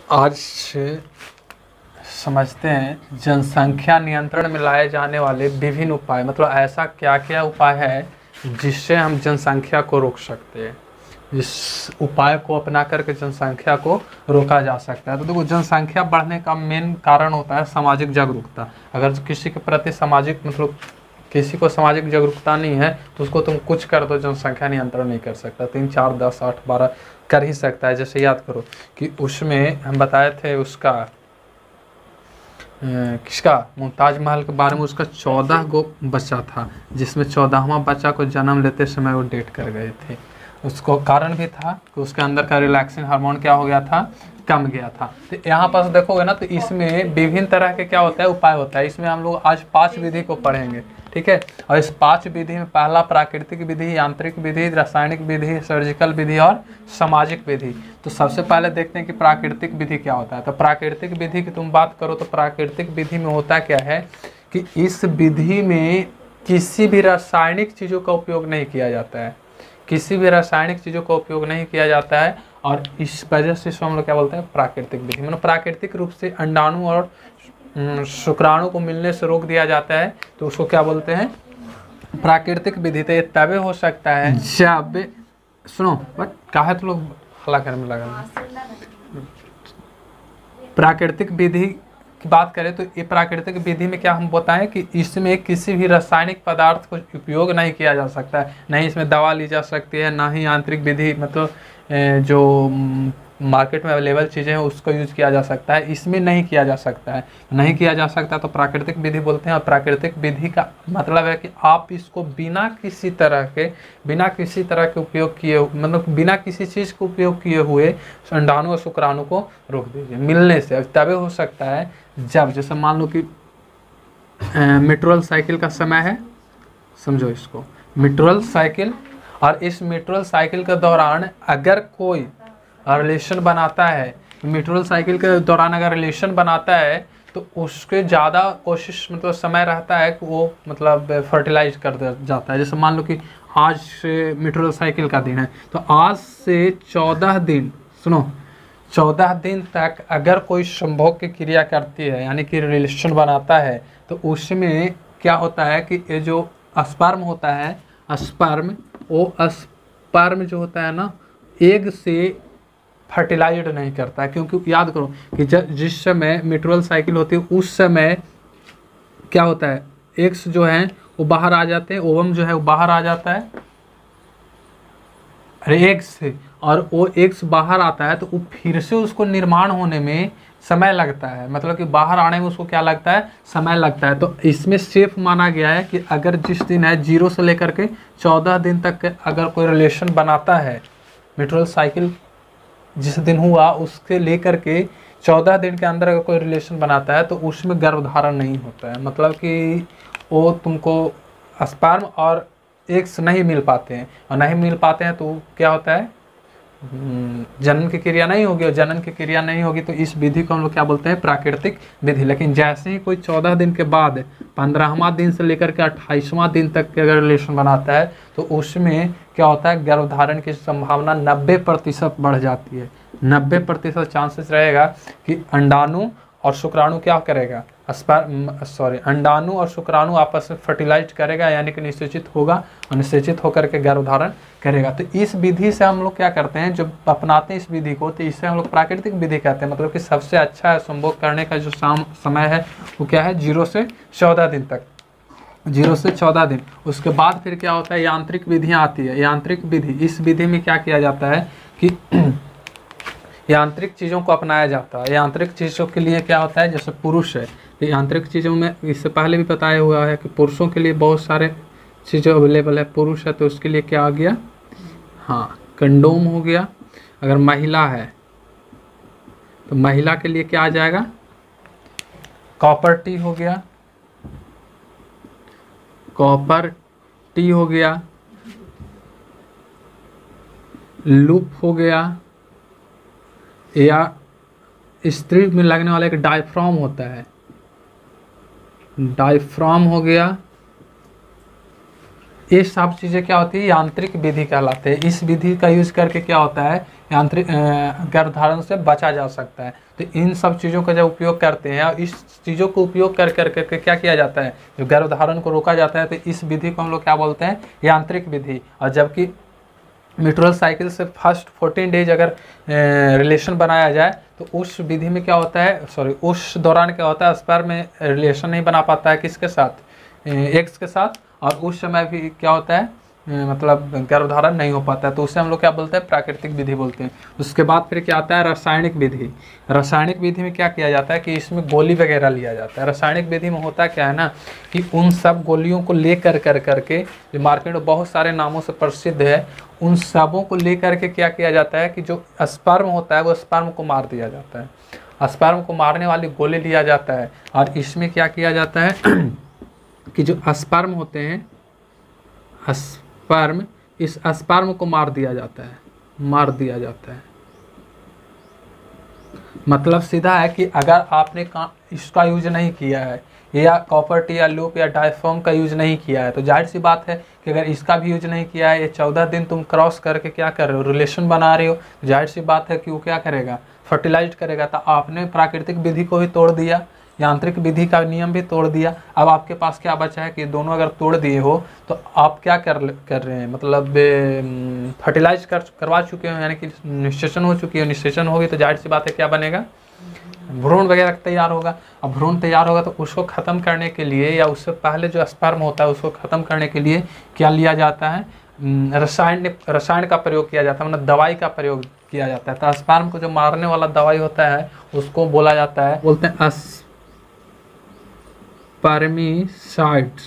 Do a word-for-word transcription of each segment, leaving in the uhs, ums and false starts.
आज समझते हैं जनसंख्या नियंत्रण में लाए जाने वाले विभिन्न उपाय, मतलब ऐसा क्या क्या उपाय है जिससे हम जनसंख्या को रोक सकते हैं, जिस उपाय को अपना करके जनसंख्या को रोका जा सकता है। तो देखो, जनसंख्या बढ़ने का मेन कारण होता है सामाजिक जागरूकता। अगर किसी के प्रति सामाजिक मतलब किसी को सामाजिक जागरूकता नहीं है तो उसको तुम कुछ कर दो, जनसंख्या नियंत्रण नहीं कर सकता। तीन चार दस आठ बारह कर ही सकता है। जैसे याद करो कि उसमें हम बताए थे उसका किसका मुमताज महल के बारे में, उसका चौदह गो बच्चा था जिसमें चौदहवां बच्चा को जन्म लेते समय वो डेट कर गए थे। उसको कारण भी था कि उसके अंदर का रिलैक्सिंग हार्मोन क्या हो गया था, कम गया था। तो यहाँ पर देखोगे ना, तो इसमें विभिन्न तरह के क्या होता है, उपाय होता है। इसमें हम लोग आज पांच विधि को पढ़ेंगे, ठीक है। और इस पांच विधि में पहला प्राकृतिक विधि, यांत्रिक विधि, रासायनिक विधि, सर्जिकल विधि और सामाजिक विधि। तो सबसे पहले देखते हैं कि प्राकृतिक विधि क्या होता है। तो प्राकृतिक विधि की तुम बात करो तो प्राकृतिक विधि में होता क्या है कि इस विधि में किसी भी रासायनिक चीज़ों का उपयोग नहीं किया जाता है, किसी भी रासायनिक चीज़ों का उपयोग नहीं किया जाता है। और इस वजह से इसको हम लोग क्या बोलते हैं, प्राकृतिक विधि। मतलब प्राकृतिक रूप से अंडाणु और शुक्राणु को मिलने से रोक दिया जाता है, तो उसको क्या बोलते हैं, प्राकृतिक विधि। तो ये तभी हो सकता है जब, सुनो बट कहा तो लोग हल्ला करने लगा। प्राकृतिक विधि की बात करें तो ये प्राकृतिक विधि में क्या हम बताएं कि इसमें किसी भी रासायनिक पदार्थ को उपयोग नहीं किया जा सकता है, नहीं इसमें दवा ली जा सकती है, ना ही यांत्रिक विधि मतलब जो मार्केट में अवेलेबल चीज़ें हैं उसको यूज किया जा सकता है, इसमें नहीं किया जा सकता है। नहीं किया जा सकता तो प्राकृतिक विधि बोलते हैं। और प्राकृतिक विधि का मतलब है कि आप इसको बिना किसी तरह के बिना किसी तरह के उपयोग किए मतलब बिना किसी चीज़ को उपयोग किए हुए अंडाणु और शुक्राणु को रोक दीजिए मिलने से। तभी हो सकता है जब, जैसे मान लो कि मेट्रोल साइकिल का समय है, समझो इसको मेट्रोल साइकिल, और इस मेट्रोल साइकिल के दौरान अगर कोई रिलेशन बनाता है, मेट्रोल साइकिल के दौरान अगर रिलेशन बनाता है तो उसके ज़्यादा कोशिश मतलब समय रहता है कि वो मतलब फर्टिलाइज कर जाता है। जैसे मान लो कि आज से मेट्रोल साइकिल का दिन है, तो आज से चौदह दिन सुनो चौदह दिन तक अगर कोई संभोग की क्रिया करती है यानी कि रिलेशन बनाता है, तो उसमें क्या होता है कि ये जो स्पर्म होता है, स्पर्म वो स्पर्म जो होता है ना, एग से फर्टिलाइज नहीं करता है। क्योंकि याद करो कि जिस समय मेट्रोल साइकिल होती है उस समय क्या होता है, एग्स जो हैं वो बाहर आ जाते हैं, ओवम जो है वो बाहर आ जाता है अरे एग्स से, और वो एग्स बाहर आता है तो वो फिर से उसको निर्माण होने में समय लगता है, मतलब कि बाहर आने में उसको क्या लगता है, समय लगता है। तो इसमें सेफ माना गया है कि अगर जिस दिन है जीरो से लेकर के चौदह दिन तक अगर कोई रिलेशन बनाता है, मेट्रोल साइकिल जिस दिन हुआ उसके लेकर के चौदह दिन के अंदर अगर कोई रिलेशन बनाता है तो उसमें गर्भधारण नहीं होता है, मतलब कि वो तुमको स्पर्म और एग्स नहीं मिल पाते हैं, और नहीं मिल पाते हैं तो क्या होता है, जनन की क्रिया नहीं होगी, और जनन की क्रिया नहीं होगी तो इस विधि को हम लोग क्या बोलते हैं, प्राकृतिक विधि। लेकिन जैसे ही कोई चौदह दिन के बाद पंद्रहवां दिन से लेकर के अट्ठाईसवां दिन तक के अगर रिलेशन बनाता है तो उसमें क्या होता है, गर्भधारण की संभावना नब्बे प्रतिशत बढ़ जाती है। नब्बे प्रतिशत चांसेस रहेगा कि अंडाणु और शुक्राणु क्या करेगा, स्पर्म सॉरी अंडाणु और शुक्राणु आपस में फर्टिलाइज करेगा, यानी कि निषेचित होगा और निषेचित होकर के गर्भधारण करेगा। तो इस विधि से हम लोग क्या करते हैं, जब अपनाते हैं इस विधि को, तो इसे हम लोग प्राकृतिक विधि कहते हैं। मतलब कि सबसे अच्छा है संभोग करने का जो समय है वो क्या है, जीरो से चौदह दिन तक, जीरो से चौदह दिन। उसके बाद फिर क्या होता है, यांत्रिक विधियाँ आती है। यांत्रिक विधि, इस विधि में क्या किया जाता है कि यांत्रिक चीज़ों को अपनाया जाता है। यांत्रिक चीज़ों के लिए क्या होता है, जैसे पुरुष है, तो यांत्रिक चीज़ों में इससे पहले भी बताया हुआ है कि पुरुषों के लिए बहुत सारे चीज़ें अवेलेबल है। पुरुष है तो उसके लिए क्या आ गया, हाँ कंडोम हो गया। अगर महिला है तो महिला के लिए क्या आ जाएगा, कॉपर टी हो गया, कॉपर टी हो गया, लूप हो गया, या स्त्री में लगने वाला एक डायफ्राम होता है, डायफ्राम हो गया, ये सब चीज़ें क्या होती है, यांत्रिक विधि कहलाते हैं। इस विधि का यूज करके क्या होता है, यांत्रिक गर्भधारण से बचा जा सकता है। तो इन सब चीज़ों का जब उपयोग करते हैं और इस चीज़ों को उपयोग कर कर करके क्या किया जाता है, जो गर्भधारण को रोका जाता है, तो इस विधि को हम लोग क्या बोलते हैं, यांत्रिक विधि। और जबकि मिट्रल साइकिल से फर्स्ट फोर्टीन डेज अगर रिलेशन बनाया जाए तो उस विधि में क्या होता है, सॉरी उस दौरान क्या होता है, स्पर्म में रिलेशन नहीं बना पाता है किसके साथ, एक्स के साथ, और उस समय भी क्या होता है, मतलब गर्भधारण नहीं हो पाता है। तो उससे हम लोग क्या बोलते हैं, प्राकृतिक विधि बोलते हैं। उसके बाद फिर क्या आता है, रासायनिक विधि। रासायनिक विधि में क्या किया जाता है कि इसमें गोली वगैरह लिया जाता है। रासायनिक विधि में होता क्या है ना कि उन सब गोलियों को ले कर कर करके, जो मार्केट में बहुत सारे नामों से प्रसिद्ध है, उन सबों को ले करके क्या किया जाता है कि जो स्पर्म होता है वो स्पर्म को मार दिया जाता है। स्पर्म को मारने वाली गोली लिया जाता है और इसमें क्या किया जाता है कि जो स्पर्म होते हैं, स्पर्म, इस स्पर्म को मार दिया जाता है, मार दिया जाता है। मतलब सीधा है कि अगर आपने इसका यूज नहीं किया है, या कॉपर टी या लूप या डायफॉर्म का यूज नहीं किया है, तो जाहिर सी बात है कि अगर इसका भी यूज नहीं किया है, ये चौदह दिन तुम क्रॉस करके क्या कर रहे हो, रिलेशन बना रहे हो, तो जाहिर सी बात है कि वो क्या करेगा, फर्टिलाइज करेगा। तो आपने प्राकृतिक विधि को भी तोड़ दिया, यांत्रिक विधि का नियम भी तोड़ दिया। अब आपके पास क्या बचा है कि दोनों अगर तोड़ दिए हो तो आप क्या कर कर रहे हैं, मतलब फर्टिलाइज कर करवा चुके हो, यानी कि निषेचन हो चुकी है। निषेचन होगी तो जाहिर सी बात है क्या बनेगा, भ्रूण वगैरह तैयार होगा। अब भ्रूण तैयार होगा तो उसको ख़त्म करने के लिए, या उससे पहले जो स्पर्म होता है उसको ख़त्म करने के लिए क्या लिया जाता है, रसायन रसायन का प्रयोग किया जाता है, मतलब दवाई का प्रयोग किया जाता है। तो स्पर्म को जो मारने वाला दवाई होता है उसको बोला जाता है, बोलते हैं स्पर्मिसाइड्स।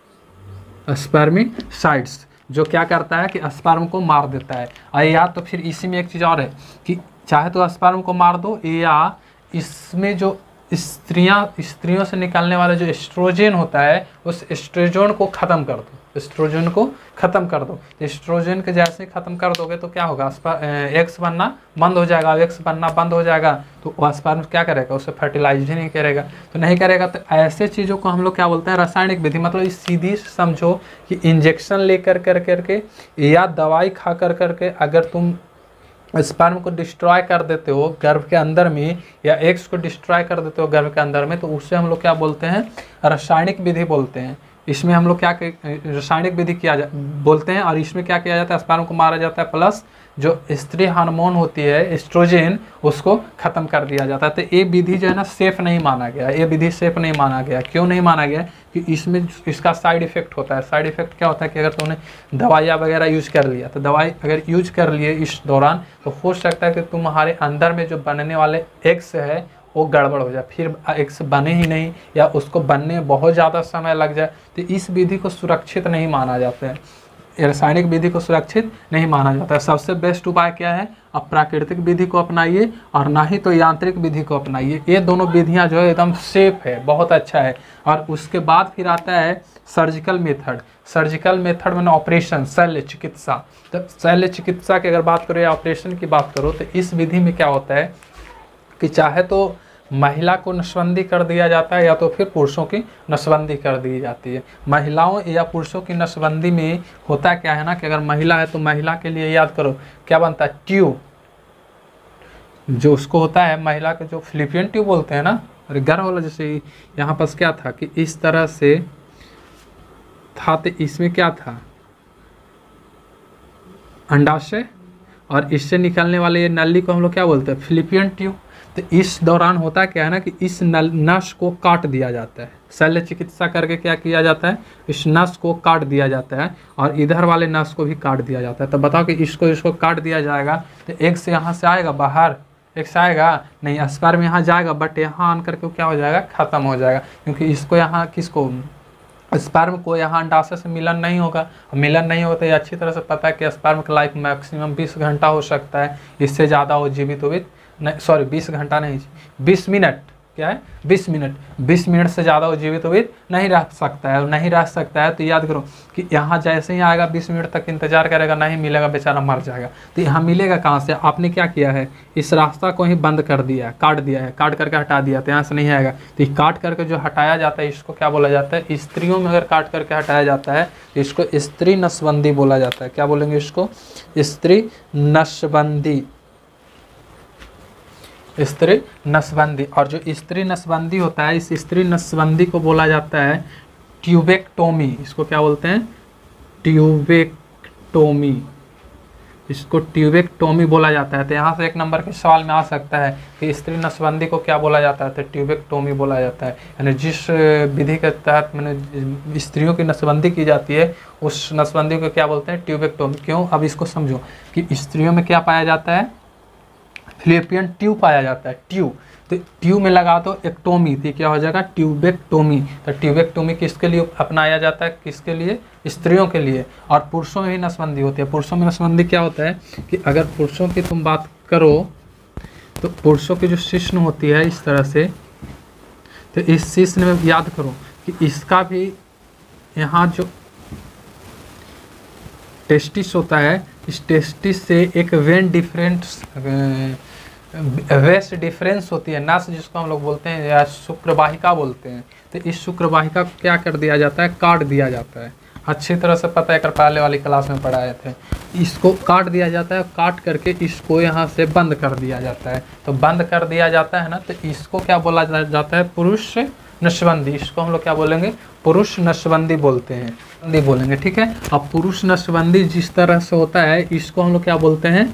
स्पर्मिसाइड्स जो क्या करता है कि स्पर्म को मार देता है। और या तो फिर इसी में एक चीज़ और है कि चाहे तो स्पर्म को मार दो, या इसमें जो स्त्रियां स्त्रियों से निकलने वाला जो एस्ट्रोजन होता है उस एस्ट्रोजन को ख़त्म कर दो, एस्ट्रोजन को ख़त्म कर दो। एस्ट्रोजन के जैसे ही ख़त्म कर दोगे तो क्या होगा, एक्स बनना बंद हो जाएगा। एक्स बनना बंद हो जाएगा तो वह स्पर्म क्या करेगा, उसे फर्टिलाइज ही नहीं करेगा। तो नहीं करेगा तो ऐसे चीज़ों को हम लोग क्या बोलते हैं, रासायनिक विधि। मतलब इस सीधी समझो कि इंजेक्शन लेकर कर करके या दवाई खा कर करके अगर तुम स्पर्म को डिस्ट्रॉय कर देते हो गर्भ के अंदर में, या एग्स को डिस्ट्रॉय कर देते हो गर्भ के अंदर में, तो उससे हम लोग क्या बोलते हैं, रासायनिक विधि बोलते हैं। इसमें हम लोग क्या रासायनिक विधि किया जा बोलते हैं। और इसमें क्या किया जाता है, स्पर्म को मारा जाता है, प्लस जो स्त्री हार्मोन होती है एस्ट्रोजन उसको ख़त्म कर दिया जाता है। तो ये विधि जो है ना सेफ़ नहीं माना गया, ये विधि सेफ़ नहीं माना गया। क्यों नहीं माना गया कि इसमें इसका साइड इफ़ेक्ट होता है। साइड इफ़ेक्ट क्या होता है कि अगर तुमने दवाइयाँ वगैरह यूज कर लिया, तो दवाई अगर यूज कर लिए इस दौरान, तो हो सकता है कि तुम्हारे अंदर में जो बनने वाले एग्स है वो गड़बड़ हो जाए, फिर एग्स बने ही नहीं, या उसको बनने में बहुत ज़्यादा समय लग जाए। तो इस विधि को सुरक्षित नहीं माना जाता है, रासायनिक विधि को सुरक्षित नहीं माना जाता है। सबसे बेस्ट उपाय क्या है, आप प्राकृतिक विधि को अपनाइए और ना ही तो यांत्रिक विधि को अपनाइए। ये दोनों विधियां जो है एकदम सेफ है, बहुत अच्छा है। और उसके बाद फिर आता है सर्जिकल मेथड। सर्जिकल मेथड में ऑपरेशन, शल्य चिकित्सा। तो शल्य चिकित्सा की अगर बात करो या ऑपरेशन की बात करो, तो इस विधि में क्या होता है कि चाहे तो महिला को नसबंदी कर दिया जाता है या तो फिर पुरुषों की नसबंदी कर दी जाती है। महिलाओं या पुरुषों की नसबंदी में होता क्या है ना कि अगर महिला है तो महिला के लिए याद करो क्या बनता है, ट्यूब जो उसको होता है महिला के, जो फिलिपियन ट्यूब बोलते हैं ना, अरे गर्भ वाला, जैसे यहाँ पास क्या था कि इस तरह से था, तो इसमें क्या था, अंडाशय, और इससे निकलने वाले ये नली को हम लोग क्या बोलते हैं, फिलिपियन ट्यूब। तो इस दौरान होता क्या है ना कि इस नस को काट दिया जाता है। शल्य चिकित्सा करके क्या किया जाता है, इस नस को काट दिया जाता है और इधर वाले नस को भी काट दिया जाता है। तो बताओ कि इसको इसको काट दिया जाएगा तो एक से यहाँ से आएगा बाहर, एक से आएगा नहीं, स्पर्म यहाँ जाएगा, बट यहाँ आन करके क्या हो जाएगा, ख़त्म हो जाएगा। क्योंकि इसको यहाँ किसको, स्पर्म को यहाँ अंडाशय से मिलन नहीं होगा। मिलन नहीं होता, ये अच्छी तरह से पता है कि स्पर्म का लाइफ मैक्सिमम बीस घंटा हो सकता है, इससे ज़्यादा हो जीवित हो नहीं, सॉरी बीस घंटा नहीं, बीस मिनट क्या है बीस मिनट बीस मिनट से ज़्यादा वो जीवित उवित नहीं रह सकता है। और नहीं रह सकता है तो याद करो कि यहाँ जैसे ही आएगा बीस मिनट तक इंतजार करेगा, नहीं मिलेगा बेचारा मर जाएगा। तो यहाँ मिलेगा कहाँ से? आपने क्या किया है, इस रास्ता को ही बंद कर दिया है, काट दिया है, काट करके हटा दिया, तो यहाँ से नहीं आएगा। तो ये काट करके जो हटाया जाता है इसको क्या बोला जाता है? स्त्रियों में अगर काट करके हटाया जाता है तो इसको स्त्री नसबंदी बोला जाता है। क्या बोलेंगे इसको? स्त्री नसबंदी, स्त्री नसबंदी। और जो स्त्री नसबंदी होता है, इस स्त्री नसबंदी को बोला जाता है ट्यूबेक्टोमी। इसको क्या बोलते हैं? ट्यूबेक्टोमी। इसको ट्यूबेक्टोमी बोला जाता है। तो यहाँ से एक नंबर के सवाल में आ सकता है कि स्त्री नसबंदी को क्या बोला जाता है? तो ट्यूबेक्टोमी बोला जाता है। यानी जिस विधि के तहत मैंने स्त्रियों की नसबंदी की जाती है उस नसबंदी को क्या बोलते हैं? ट्यूबेक्टोमी। क्यों? अब इसको समझो कि स्त्रियों में क्या पाया जाता है? फिलिपियन ट्यूब पाया जाता है, ट्यूब। तो ट्यूब में लगा दो एक्टोमी, तो क्या हो जाएगा? ट्यूबेक्टोमी। तो ट्यूबेक्टोमी किसके लिए अपनाया जाता है? किसके लिए? स्त्रियों के लिए। और पुरुषों में भी नसबंदी होती है। पुरुषों में नसबंदी क्या होता है कि अगर पुरुषों की तुम बात करो तो पुरुषों की जो शिश्न होती है इस तरह से, तो इस शिश्न में याद करो कि इसका भी यहाँ जो टेस्टिस होता है, इस टेस्टिस से एक वेन डिफरेंस वेस्ट डिफरेंस होती है, नस जिसको हम लोग बोलते हैं या शुक्रवाहिका बोलते हैं। तो इस शुक्रवाहिका को क्या कर दिया जाता है? काट दिया जाता है। अच्छी तरह से पता है, कर पहले वाली क्लास में पढ़ाए थे। इसको काट दिया जाता है, काट करके इसको यहाँ से बंद कर दिया जाता है। तो बंद कर दिया जाता है ना, तो इसको क्या बोला जाता है? पुरुष नसबंदी। इसको हम लोग क्या बोलेंगे? पुरुष नसबंदी बोलते हैं, बंदी बोलेंगे, ठीक है। अब पुरुष नसबंदी जिस तरह से होता है इसको हम लोग क्या बोलते हैं?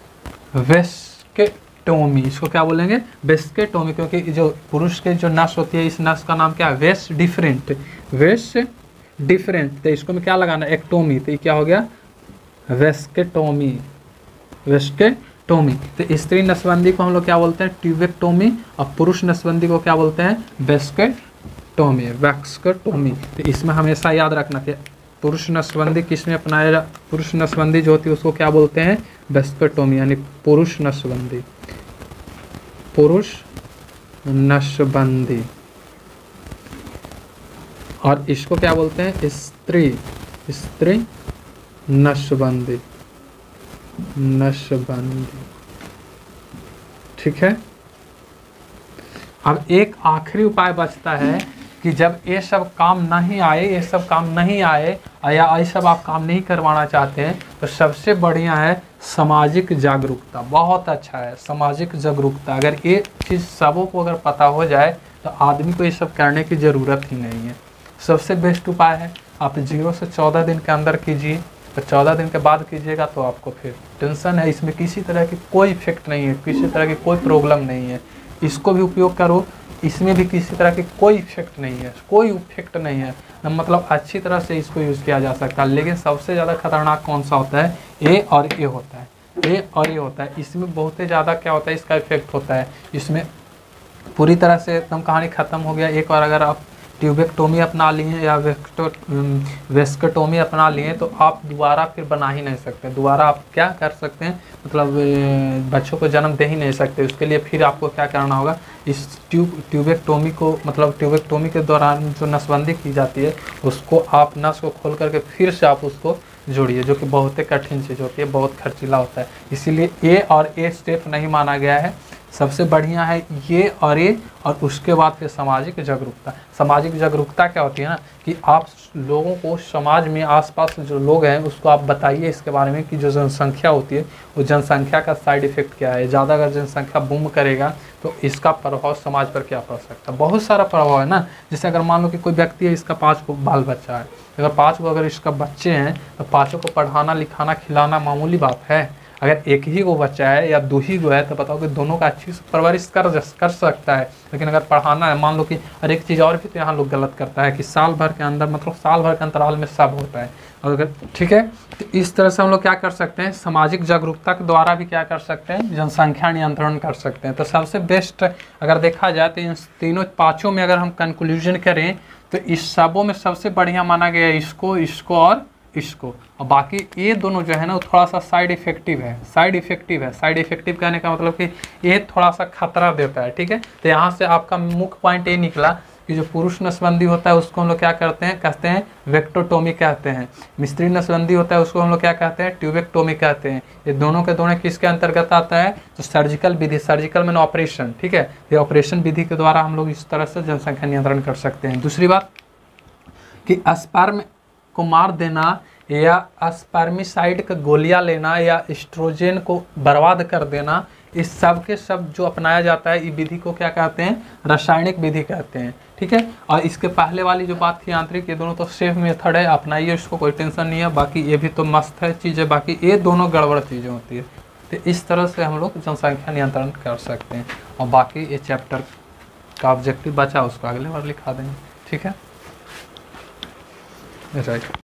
वेस्केटोमी। इसको क्या बोलेंगे? वेस्केटोमी। क्योंकि जो पुरुष के जो नस होती है, इस नस का नाम क्या है? Vas deferens, vas deferens. तो इसको में क्या लगाना? एक्टोमी। तो ये क्या हो गया? वेस्केटोमी, वेस्केटोमी। तो स्त्री नसबंदी को हम लोग क्या बोलते हैं? ट्यूबेक्टोमी। और पुरुष नसबंदी को क्या बोलते हैं? वेस्केटोमी, वेस्केटोमी। तो इसमें हमेशा याद रखना कि पुरुष नसबंदी किस में अपनाया जा पुरुष नसबंदी जो होती है उसको क्या बोलते हैं? वेस्केटोमी, यानी पुरुष नसबंदी, पुरुष नसबंदी। और इसको क्या बोलते हैं? स्त्री, स्त्री नसबंदी, नसबंदी, ठीक है। अब एक आखिरी उपाय बचता है कि जब ये सब काम नहीं आए, ये सब काम नहीं आए या ये सब आप काम नहीं करवाना चाहते हैं, तो सबसे बढ़िया है सामाजिक जागरूकता। बहुत अच्छा है सामाजिक जागरूकता। अगर ये चीज़ सबों को अगर पता हो जाए तो आदमी को ये सब करने की ज़रूरत ही नहीं है। सबसे बेस्ट उपाय है आप जीरो से चौदह दिन के अंदर कीजिए। तो चौदह दिन के बाद कीजिएगा तो आपको फिर टेंशन है, इसमें किसी तरह की कोई इफेक्ट नहीं है, किसी तरह की कोई प्रॉब्लम नहीं है। इसको भी उपयोग करो, इसमें भी किसी तरह की कोई इफेक्ट नहीं है, कोई इफेक्ट नहीं है, मतलब अच्छी तरह से इसको यूज़ किया जा सकता है। लेकिन सबसे ज़्यादा खतरनाक कौन सा होता है? ए और ए होता है, ए और ए होता है। इसमें बहुत ही ज़्यादा क्या होता है? इसका इफेक्ट होता है। इसमें पूरी तरह से एकदम कहानी ख़त्म हो गया। एक बार अगर आप ट्यूबेक्टोमी अपना लिए या वेस्केटोमी अपना लिए तो आप दोबारा फिर बना ही नहीं सकते। दोबारा आप क्या कर सकते हैं? मतलब बच्चों को जन्म दे ही नहीं सकते। उसके लिए फिर आपको क्या करना होगा? इस ट्यूब ट्यूबेक्टोमी को, मतलब ट्यूबेक्टोमी के दौरान जो नसबंदी की जाती है उसको आप नस को खोल करके फिर से आप उसको जोड़िए, जो कि बहुत ही कठिन चीज़ होती है, बहुत खर्चीला होता है। इसीलिए ए और ए स्टेप नहीं माना गया है। सबसे बढ़िया है ये और ये, और उसके बाद फिर सामाजिक जागरूकता। सामाजिक जागरूकता क्या होती है ना कि आप लोगों को समाज में आसपास जो लोग हैं उसको आप बताइए इसके बारे में कि जो जनसंख्या होती है वो जनसंख्या का साइड इफ़ेक्ट क्या है। ज़्यादा अगर जनसंख्या बूम करेगा तो इसका प्रभाव समाज पर क्या पड़ सकता है? बहुत सारा प्रभाव है ना। जैसे अगर मान लो कि कोई व्यक्ति है, इसका पाँच को बाल बच्चा है, अगर पाँच को अगर इसका बच्चे हैं तो पाँचों को पढ़ाना लिखाना खिलाना मामूली बात है। अगर एक ही को बच्चा है या दो ही को है तो बताओ कि दोनों का अच्छी से परवरिश कर कर सकता है। लेकिन अगर पढ़ाना है, मान लो कि और एक चीज़ और भी तो यहाँ लोग गलत करता है कि साल भर के अंदर, मतलब साल भर के अंतराल में सब होता है। और अगर ठीक है तो इस तरह से हम लोग क्या कर सकते हैं? सामाजिक जागरूकता के द्वारा भी क्या कर सकते हैं? जनसंख्या नियंत्रण कर सकते हैं। तो सबसे बेस्ट अगर देखा जाए तो इन तीनों पाँचों में अगर हम कंक्लूजन करें तो इस सबों में सबसे बढ़िया माना गया इसको, इसको और इसको। और बाकी ये दोनों जो है ना वो थोड़ा सा साइड इफेक्टिव है, साइड इफेक्टिव है। साइड इफेक्टिव कहने का मतलब कि ये थोड़ा सा खतरा देता है, ठीक है। तो यहाँ से आपका मुख्य पॉइंट ये निकला कि जो पुरुष नसबंदी होता है उसको हम लोग क्या करते हैं, कहते हैं वेक्टोटोमी कहते हैं। स्त्री नसबंदी होता है उसको हम लोग क्या कहते हैं, ट्यूबेक्टोमी कहते हैं। ये दोनों के दोनों किसके अंतर्गत आता है, तो सर्जिकल विधि, सर्जिकल मैंने ऑपरेशन, ठीक है। ये ऑपरेशन विधि के द्वारा हम लोग इस तरह से जनसंख्या नियंत्रण कर सकते हैं। दूसरी बात कि स्पर्म को मार देना या स्पर्मिसाइड का गोलियां लेना या एस्ट्रोजन को बर्बाद कर देना, इस सब के सब जो अपनाया जाता है, इस विधि को क्या कहते हैं, रासायनिक विधि कहते हैं, ठीक है। और इसके पहले वाली जो बात थी यांत्रिक, ये दोनों तो सेफ मेथड है, अपनाइए, इसको कोई टेंशन नहीं है। बाकी ये भी तो मस्त है चीज़ है, बाकी ये दोनों गड़बड़ चीज़ें होती है। तो इस तरह से हम लोग जनसंख्या नियंत्रण कर सकते हैं। और बाकी ये चैप्टर का ऑब्जेक्टिव बचा उसको अगले बार लिखा देंगे, ठीक है, राइट।